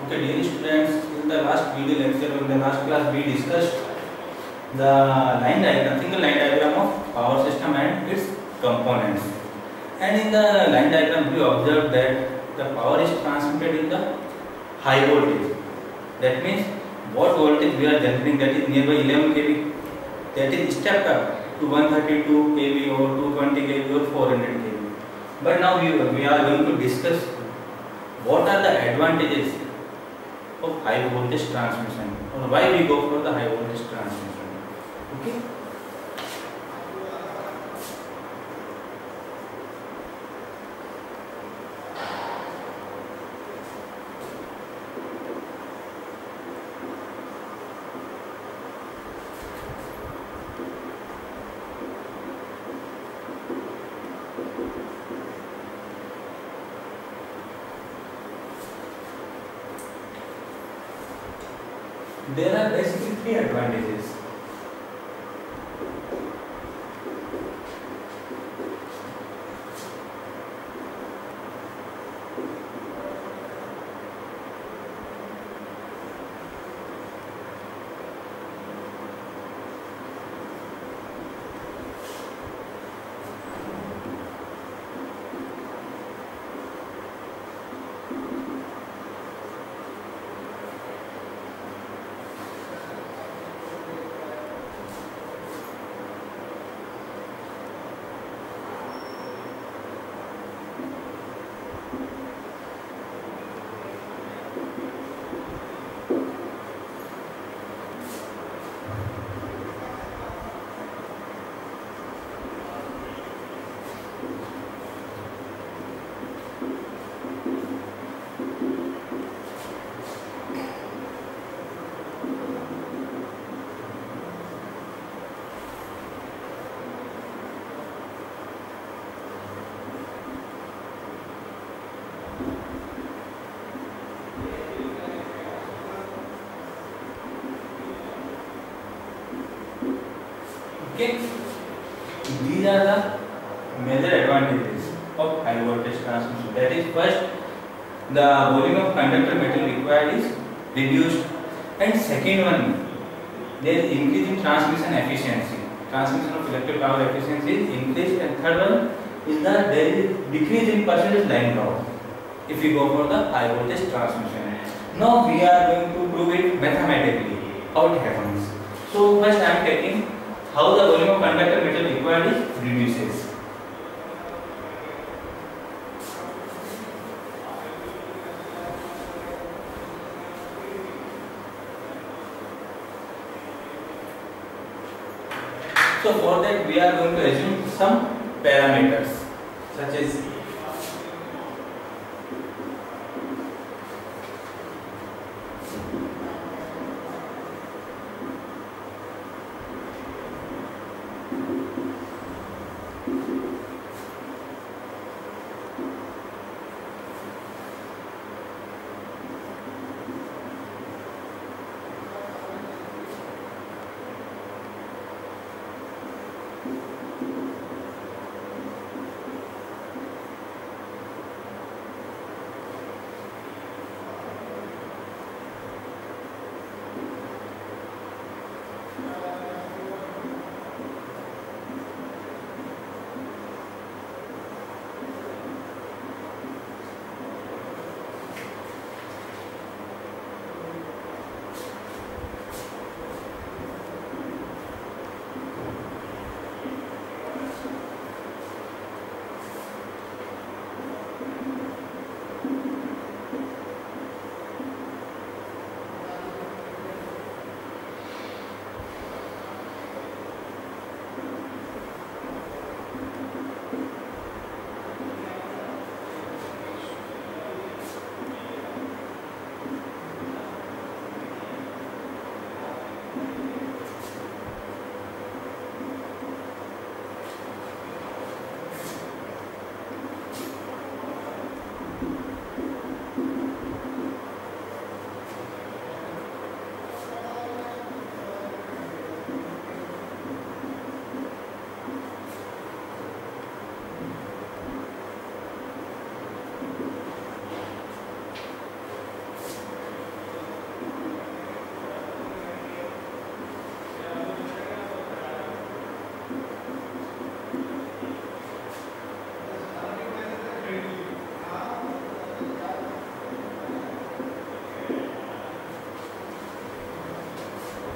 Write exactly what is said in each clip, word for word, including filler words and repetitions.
Okay, dear students, in the last video lecture, in the last class, we discussed the line diagram, single line diagram of power system and its components. And in the line diagram, we observed that the power is transmitted in the high voltage. That means what voltage we are generating, that is nearby eleven k V, that is stepped up to one thirty-two k V or two twenty k V or four hundred k V. But now we, we are going to discuss what are the advantages of high voltage transmission, or why we go for the high voltage transmission. Okay. There are basically three advantages. Okay, these are the major advantages of high voltage transmission. That is, first, the volume of conductor metal required is reduced, and second one, there is increase in transmission efficiency. Transmission of electric power efficiency is increased, and third one is that there is decrease in percentage line power if we go for the high voltage transmission. Now we are going to prove it mathematically how it happens. So first I am taking how the volume of conductor metal required is reduces. So for that we are going to assume some parameters such as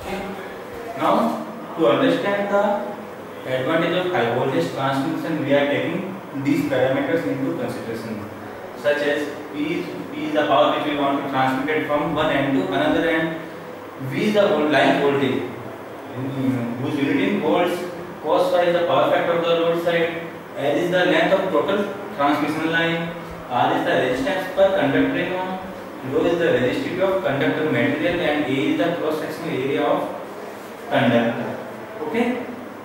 Okay. Now, to understand the advantage of high voltage transmission, we are taking these parameters into consideration, such as P is, P is the power which we want to transmit it from one end to another end. V is the line voltage, whose unit in volts. Cos phi is the power factor of the load side. L is the length of total transmission line. R is the resistance per conductor in ohm. Rho is the resistivity of conductor material, and A is the cross sectional area of conductor. Okay.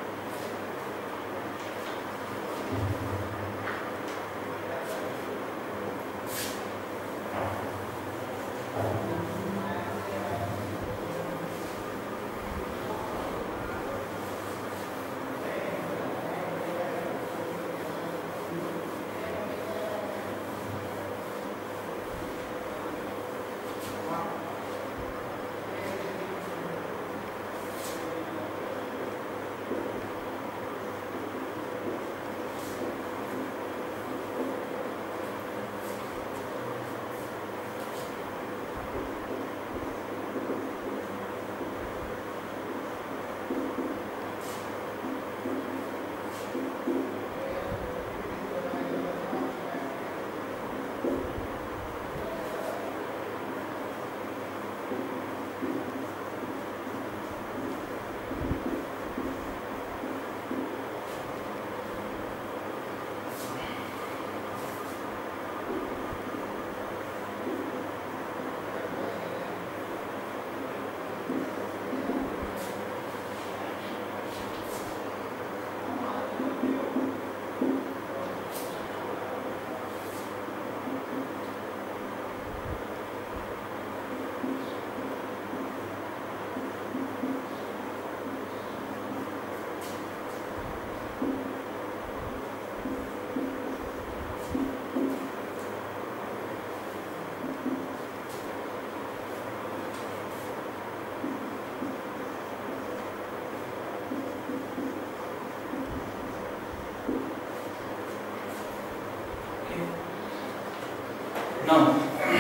Now,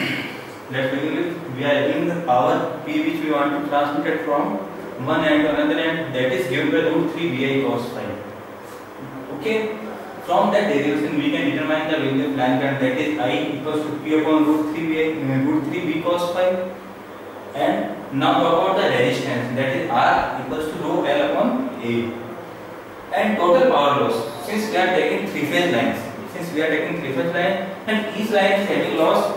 let's begin with, we are getting the power P which we want to transmit it from one end to another end, that is given by root three V I cos phi. Okay, from that derivation we can determine the value of line current, that is I equals to P upon root three V I, root three V cos phi. And now talk about the resistance, that is R equals to rho L upon A. And total power loss, since we are taking three phase lines, since we are taking three phase line and each line is having loss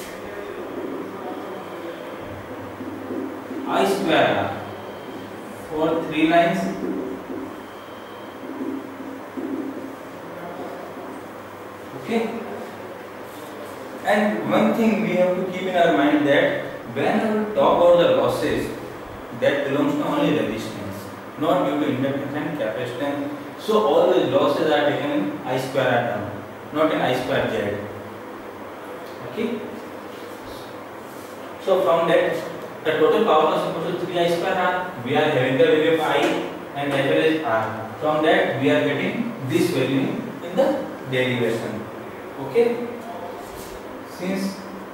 I square R for three lines. Okay. And one thing we have to keep in our mind, that when we talk about the losses, that belongs to only resistance, not due to inductance and capacitance. So all the losses are taken in I square R term, not in I square Z. Okay. So from that, the total power loss is equal to three I square R. We are having the value of I and as well as R. From that, we are getting this value in the derivation. Okay. Since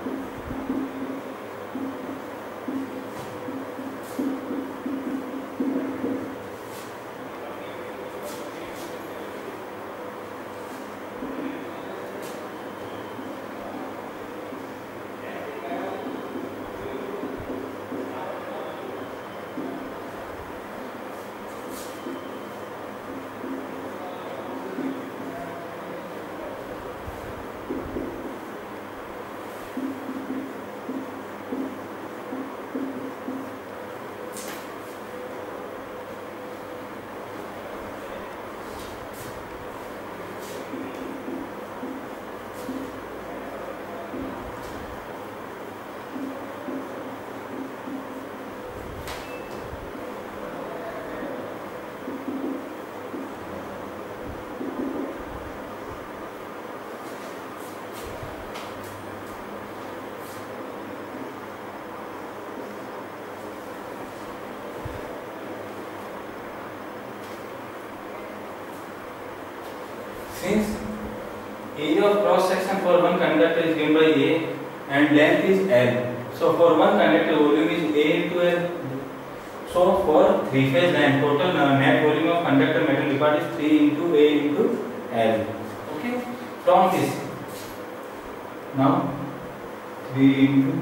Since area of cross section for one conductor is given by A and length is L, so for one conductor volume is A into L. So for three phase line, total uh, net volume of conductor metal required is three into A into L. Okay. From this, now three into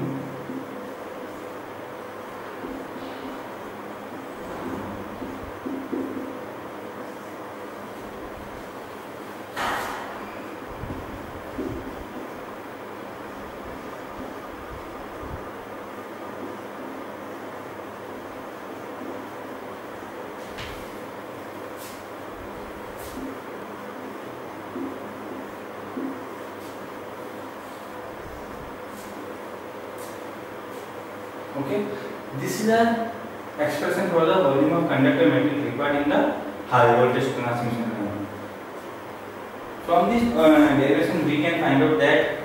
okay, this is the expression for the volume of conductor metal required in the high voltage transmission line. From this uh, derivation we can find out that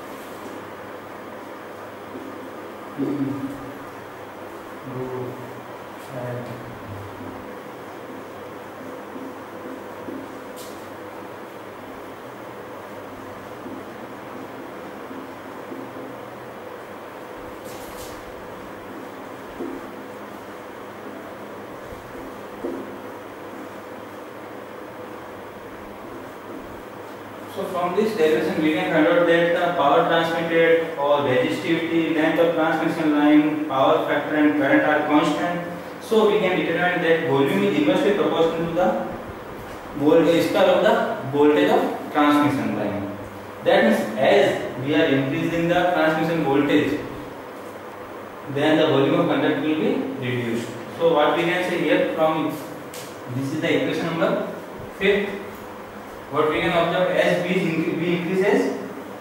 so from this derivation we can find out that the power transmitted or resistivity, length of transmission line, power factor and current are constant. So we can determine that volume is inversely proportional to the voltage scale of the voltage of transmission line. That means as we are increasing the transmission voltage, then the volume of conductor will be reduced. So what we can say here from this is the equation number fifth. What we can observe, as V increases,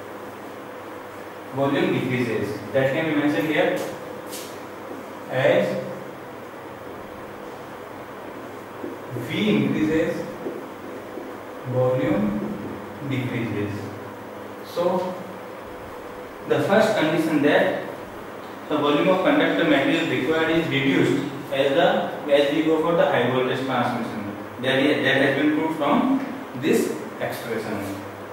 volume decreases. That can be mentioned here as V increases, volume decreases. So the first condition that the volume of conductor material required is reduced as the as we go for the high voltage transmission. That is, that has been proved from this expression.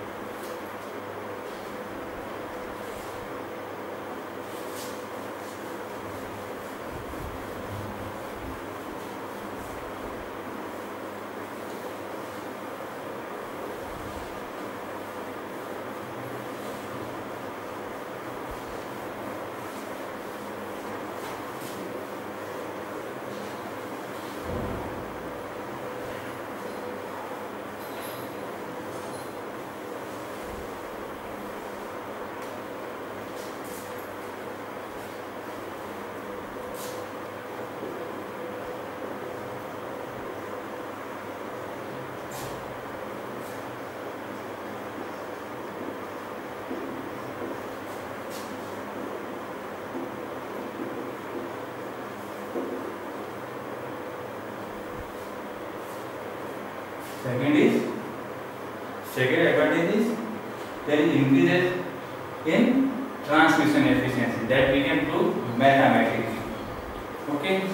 Second is second advantage is there is increases in transmission efficiency that we can prove mathematically. Okay.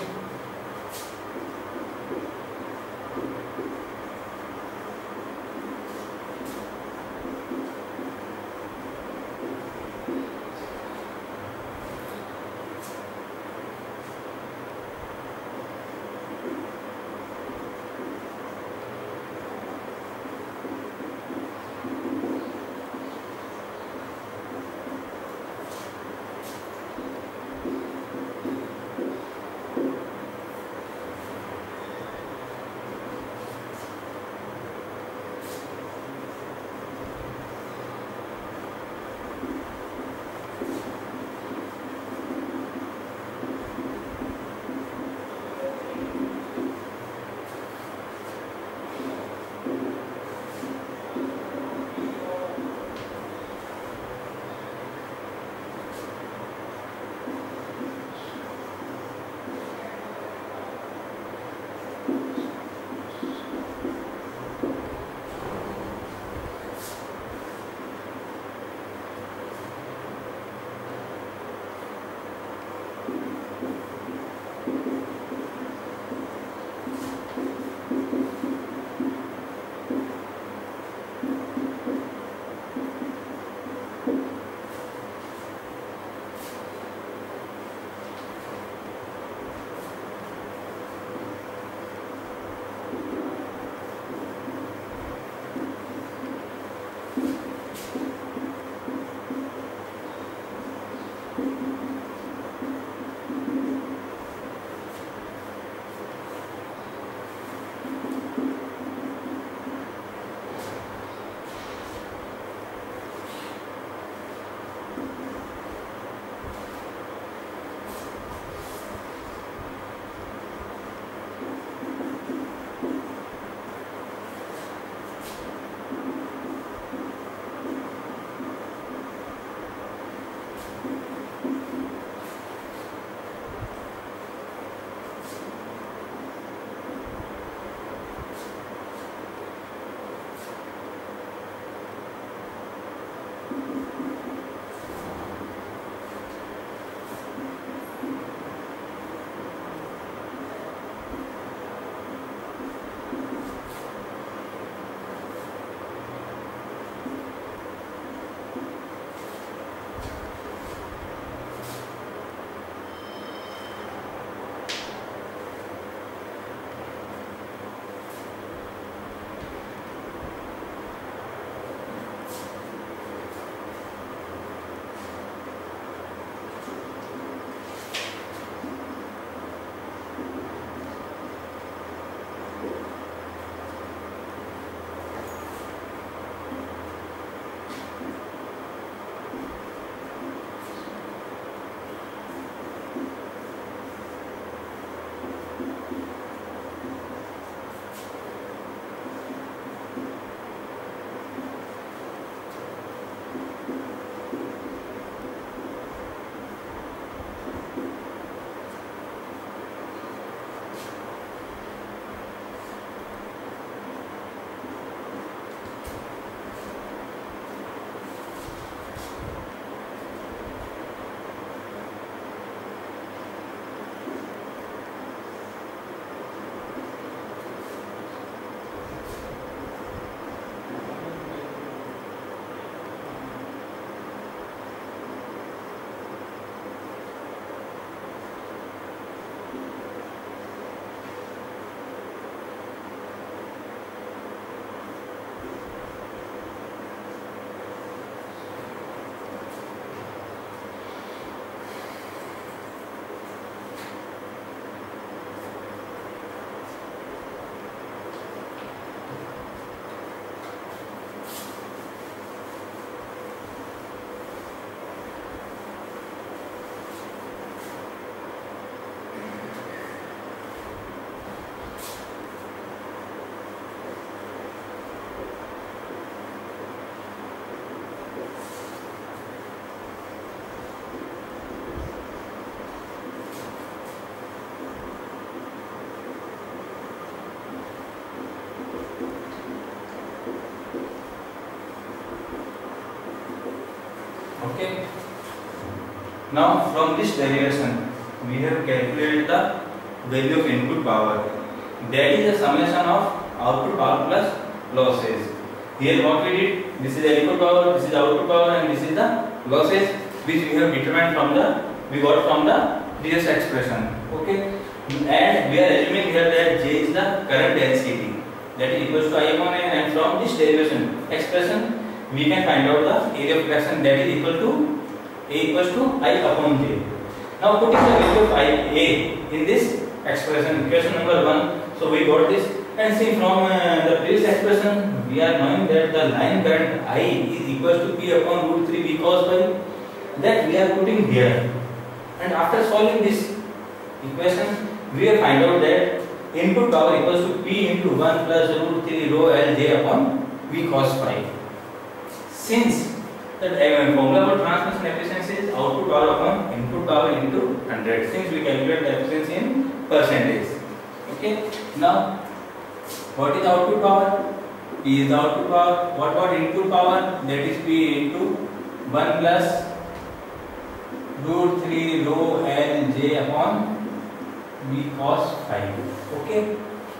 Now from this derivation we have calculated the value of input power. That is the summation of output power plus losses. Here what we did, this is the input power, this is the output power, and this is the losses which we have determined from the, we got from the previous expression. Okay, and we are assuming here that J is the current density, that is equals to I upon N, and from this derivation expression we can find out the area of reaction, that is equal to A equals to I upon J. Now putting the value of I A in this expression, equation number one, so we got this, and see from uh, the previous expression we are knowing that the line current I is equals to P upon root three because by that we are putting here, and after solving this equation we will find out that input power equals to P into one plus root three rho L J upon V cos phi. Since that uh, formula for transmission efficiency is output power upon input power into one hundred, since we calculate the efficiency in percentage. Okay, now what is output power? P is the output power. What about input power? That is P into one plus root three rho L J upon V cos phi. Okay,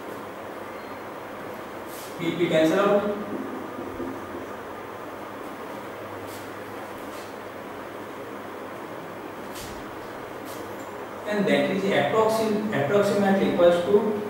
P P cancel out. And that is approxim approximately equals to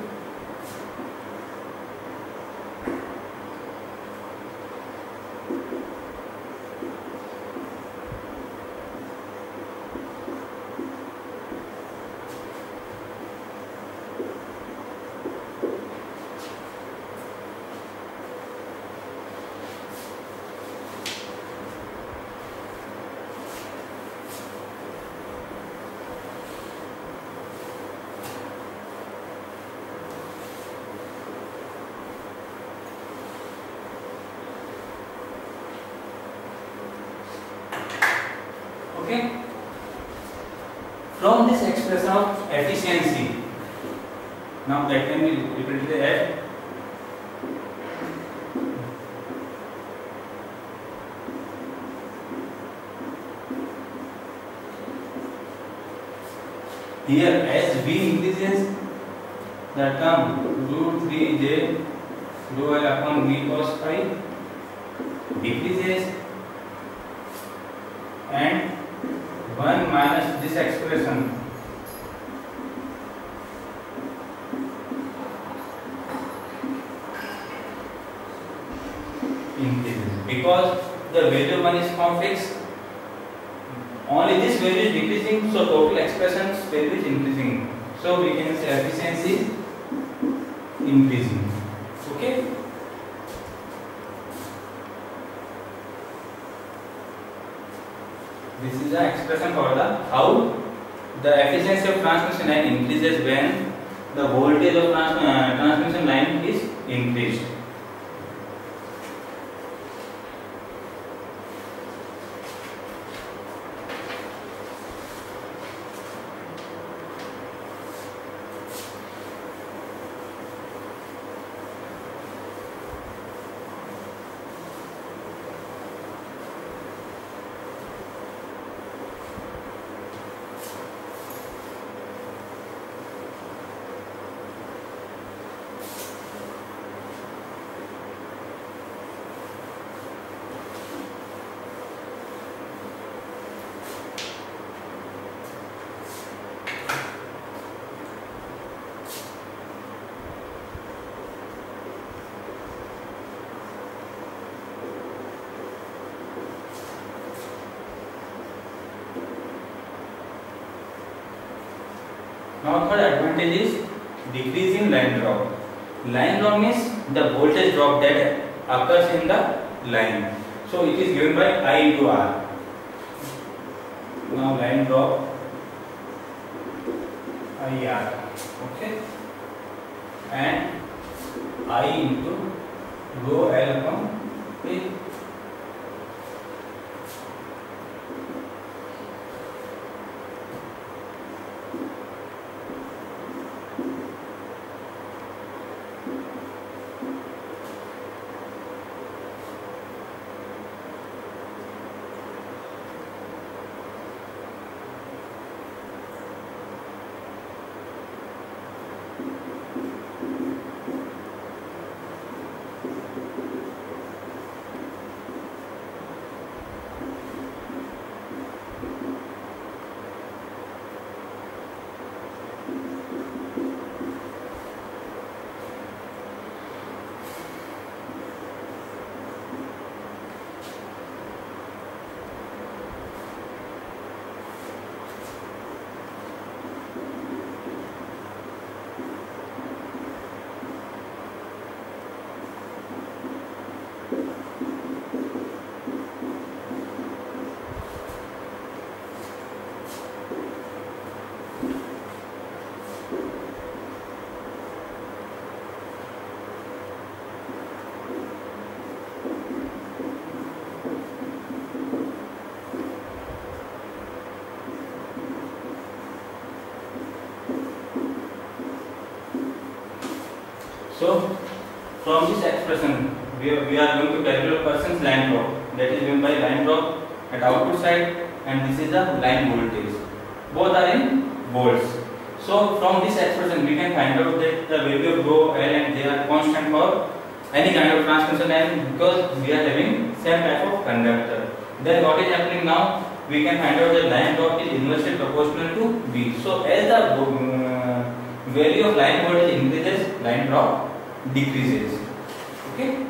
okay. From this expression of efficiency, now that can be represented as here as V increases, the term root three J rho L upon V cos phi decreases, and one minus this expression increases because the value one is convex. Only this value is decreasing, so total expression's value is increasing. So we can say efficiency is increasing. Okay. This is the expression for the how the efficiency of transmission line increases when the voltage of trans, uh, transmission line is increased. Now third advantage is decreasing line drop. Line drop means the voltage drop that occurs in the line. So it is given by I into R. Now line drop I R. Okay. And I into rho L upon A. So from this expression, we are, we are going to calculate person's line drop. That is given by line drop at output side, and this is the line voltage. Both are in volts. So from this expression, we can find out that the value of rho, L, and J are constant for any kind of transmission line, because we are having same type of conductor. Then what is happening now? We can find out that line drop is inversely proportional to V. So as the uh, value of line voltage increases, line drop decreases. Okay.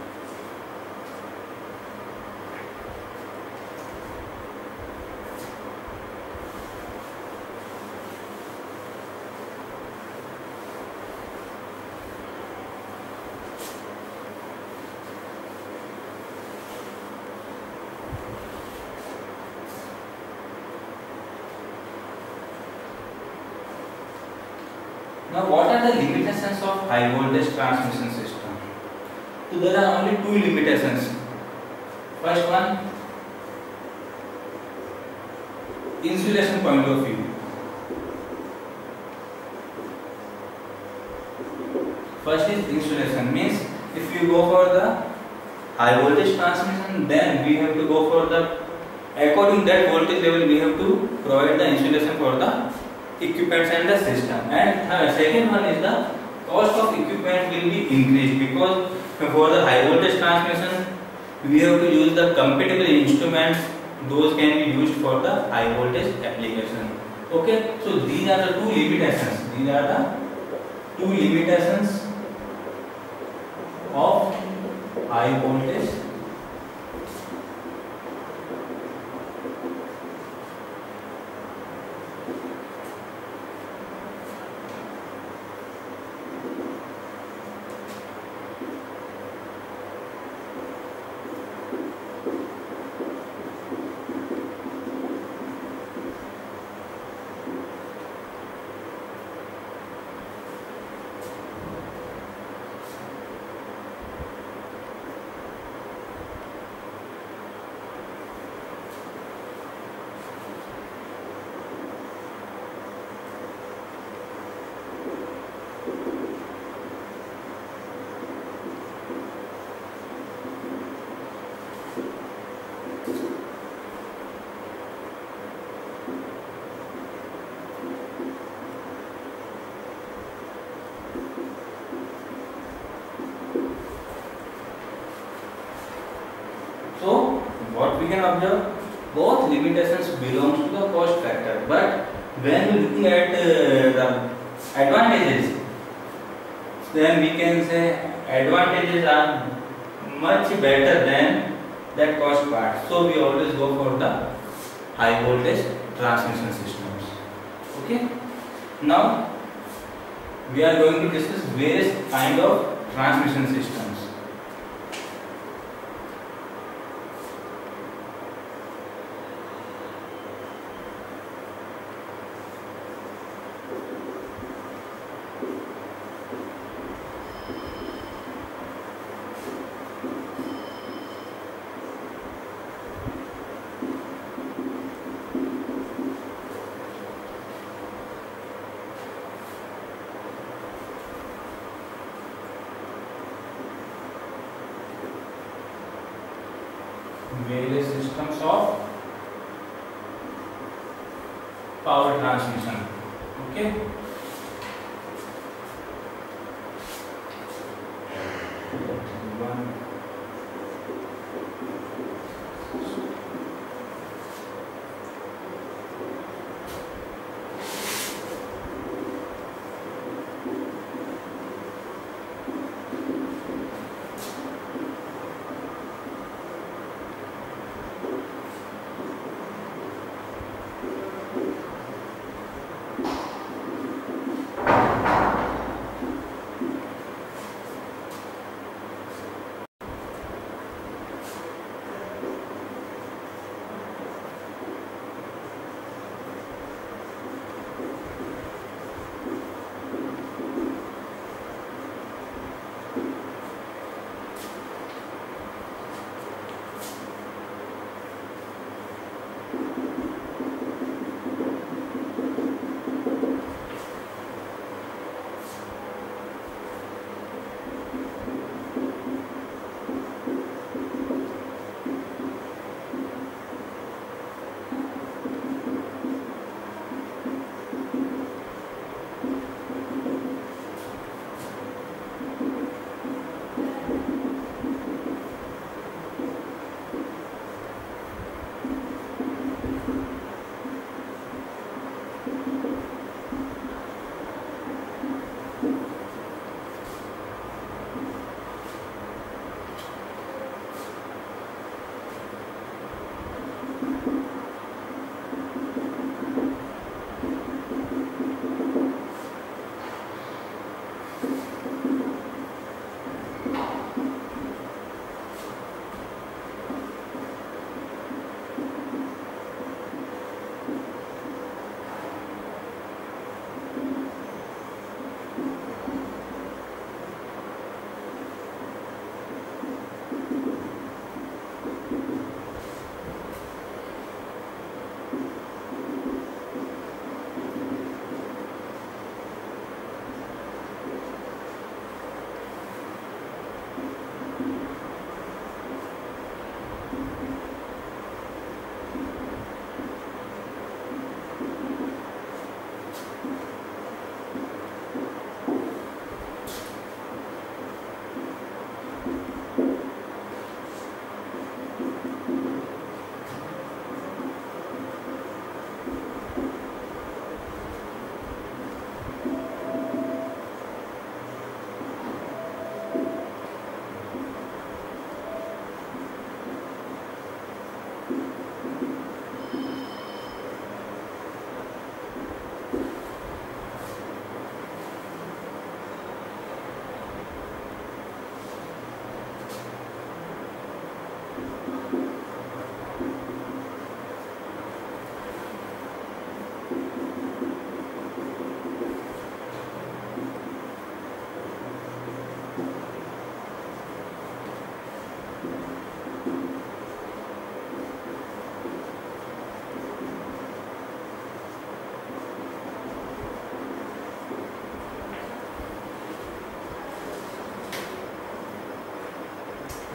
Now, what are the limitations of high voltage transmission system? So there are only two limitations. First one, insulation point of view. First is insulation, means if you go for the high voltage transmission, then we have to go for the, according to that voltage level, we have to provide the insulation for the equipments and the system. And uh, second one is the cost of equipment will be increased, because for the high voltage transmission we have to use the compatible instruments. Those can be used for the high voltage application. Okay, so these are the two limitations. These are the two limitations of high voltage So what we can observe, both limitations belongs to the cost factor, but when we looking at uh, the advantages, then we can say advantages are much better than that cost part. So we always go for the high voltage transmission systems. Okay. Now we are going to discuss various kind of transmission systems. Various systems of power transmission. Okay. One.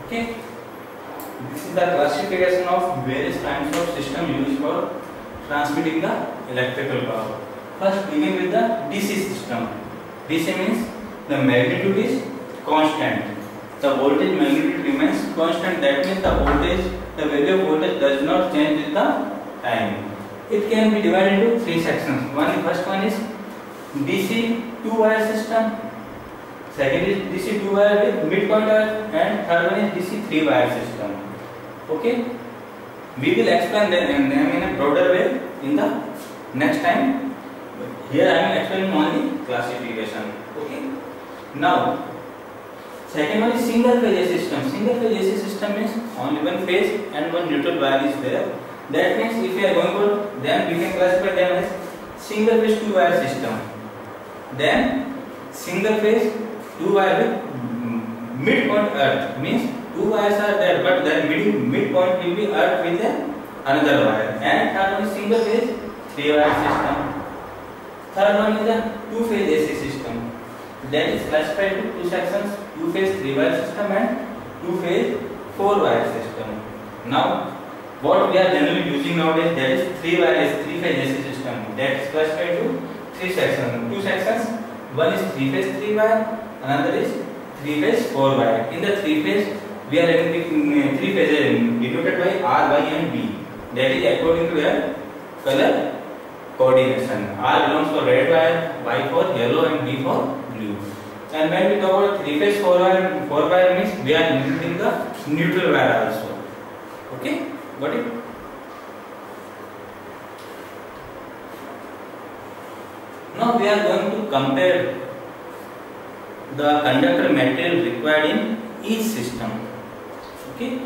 Okay. This is the classification of various kinds of system used for transmitting the electrical power. First, begin with the D C system. D C means the magnitude is constant. The voltage magnitude remains constant. That means the voltage, the value of voltage does not change with the time. It can be divided into three sections. One, first one is D C two-wire system. Second is D C two-wire with midpoint wire, and third one is D C three-wire system. Okay. We will explain them in a broader way in the next time. Here I am explaining only classification. Okay. Now, second one is single phase A C system. Single phase A C system means only one phase and one neutral wire is there. That means if we are going for, then we can classify them as single phase two wire system. Then single phase two wire with midpoint earth means two wires are there, but the mid midpoint will be earth with another wire. And third one is single phase three wire system. Third one is a two phase A C system. That is classified into two sections: two phase three wire system and two phase four wire system. Now, what we are generally using nowadays, that is three wire three phase A C system. That is classified into three sections. Two sections. One is three phase three wire, another is three phase four wire. In the three phase, we are having three phases denoted by R, Y, and B. That is according to their color coordination. R belongs for red wire, Y for yellow, and B for blue. And when we talk about three phase four wire, four wire means we are including the neutral wire also. Okay, got it? Now we are going to compare the conductor material required in each system. Okay.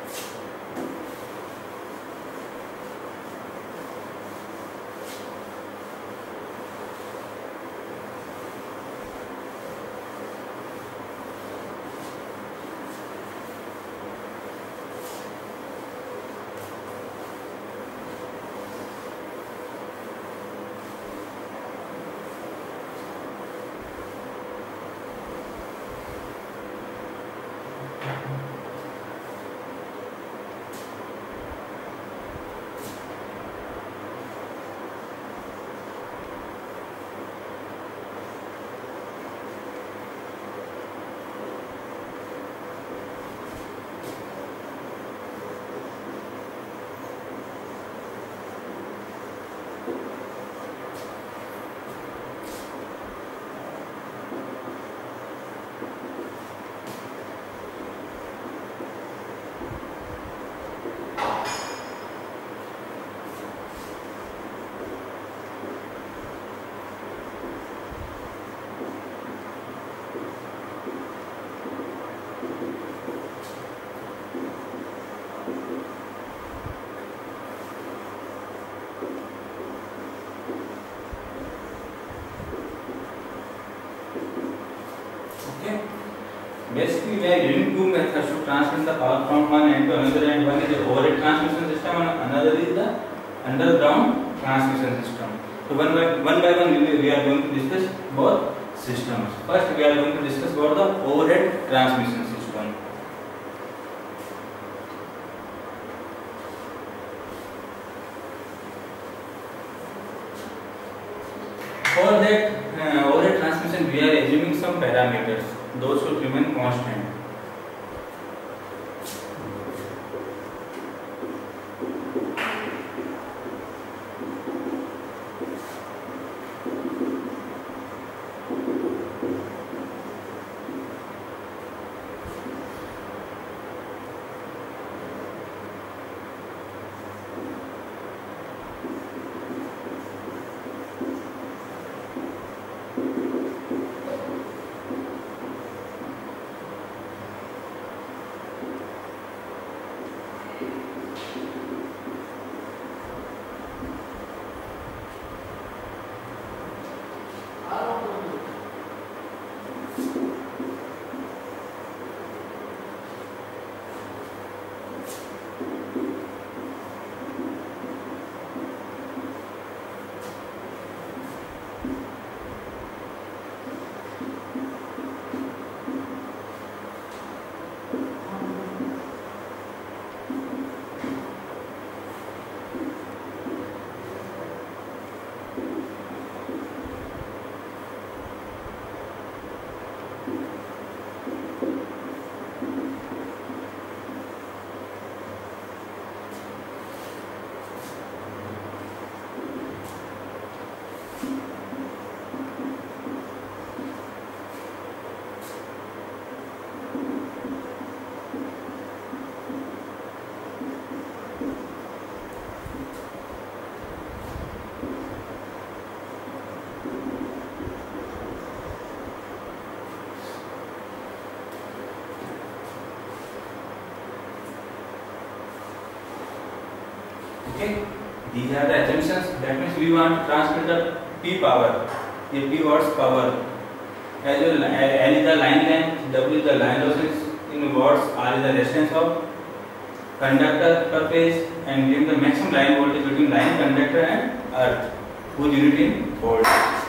Basically, we are using two methods to transmit the power from one end to another end. One is the overhead transmission system, and another is the underground transmission system. So one by one by one, we, we are going to discuss both systems. First, we are going to discuss about the overhead transmission system. For that uh, overhead transmission, we are assuming some parameters. Those should remain constant. Okay, these are the assumptions. That means we want to transmit the P power, the P watts power. As well, L is the line length, W is the line losses in watts, R is the resistance of conductor per phase, and give the maximum line voltage between line conductor and earth, whose unit in volts.